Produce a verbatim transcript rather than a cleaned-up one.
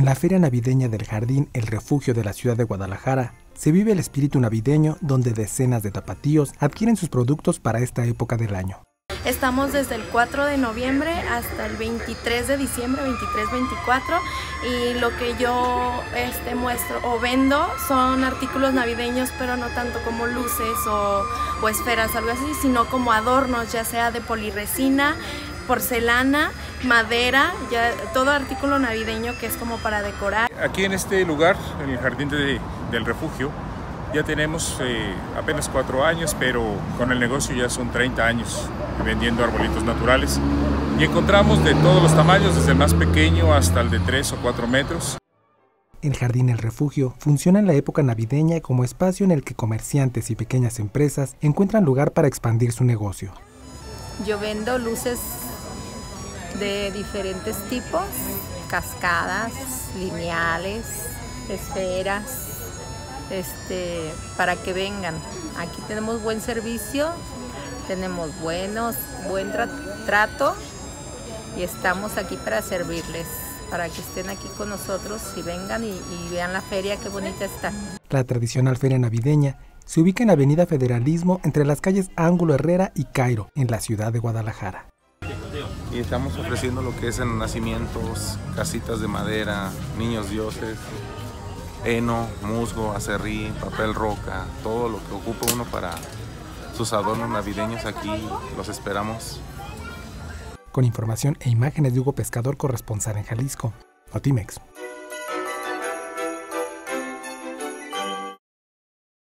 En la feria navideña del Jardín El Refugio de la ciudad de Guadalajara, se vive el espíritu navideño donde decenas de tapatíos adquieren sus productos para esta época del año. Estamos desde el cuatro de noviembre hasta el veintitrés de diciembre, veintitrés veinticuatro, y lo que yo este, muestro o vendo son artículos navideños, pero no tanto como luces o, o esferas, algo así, sino como adornos, ya sea de poliresina, porcelana, madera, ya todo artículo navideño que es como para decorar. Aquí en este lugar, en el Jardín de, del Refugio, ya tenemos eh, apenas cuatro años, pero con el negocio ya son treinta años vendiendo arbolitos naturales. Y encontramos de todos los tamaños, desde el más pequeño hasta el de tres o cuatro metros. El Jardín El Refugio funciona en la época navideña como espacio en el que comerciantes y pequeñas empresas encuentran lugar para expandir su negocio. Yo vendo luces de diferentes tipos, cascadas, lineales, esferas, este, para que vengan. Aquí tenemos buen servicio, tenemos buenos, buen tra trato y estamos aquí para servirles, para que estén aquí con nosotros y vengan y, y vean la feria, qué bonita está. La tradicional feria navideña se ubica en Avenida Federalismo entre las calles Ángulo Herrera y Cairo, en la ciudad de Guadalajara. Y estamos ofreciendo lo que es en nacimientos, casitas de madera, niños dioses, heno, musgo, acerrín, papel roca, todo lo que ocupa uno para sus adornos navideños, aquí los esperamos. Con información e imágenes de Hugo Pescador, corresponsal en Jalisco, Notimex.